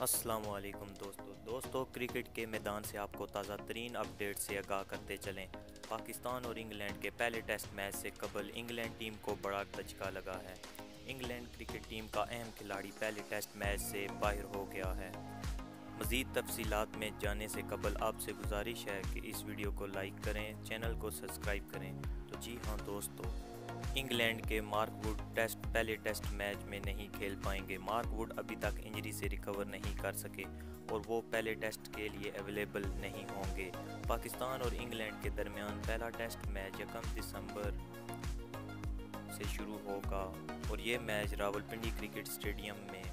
अस्सलामुअलैकुम दोस्तों क्रिकेट के मैदान से आपको ताज़ा तरीन अपडेट से आगाह करते चलें। पाकिस्तान और इंग्लैंड के पहले टेस्ट मैच से कबल इंग्लैंड टीम को बड़ा धचका लगा है। इंग्लैंड क्रिकेट टीम का अहम खिलाड़ी पहले टेस्ट मैच से बाहर हो गया है। मज़ीद तफसीलात में जाने से कबल आपसे गुजारिश है कि इस वीडियो को लाइक करें, चैनल को सब्सक्राइब करें। तो जी हाँ दोस्तों, इंग्लैंड के मार्क वुड पहले टेस्ट मैच में नहीं खेल पाएंगे। मार्क वुड अभी तक इंजरी से रिकवर नहीं कर सके और वो पहले टेस्ट के लिए अवेलेबल नहीं होंगे। पाकिस्तान और इंग्लैंड के दरमियान पहला टेस्ट मैच 1 दिसंबर से शुरू होगा और ये मैच रावलपिंडी क्रिकेट स्टेडियम में